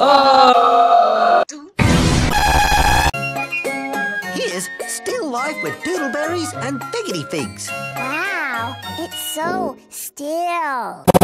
Here's still life with doodleberries and figgity figs. Wow, it's so still.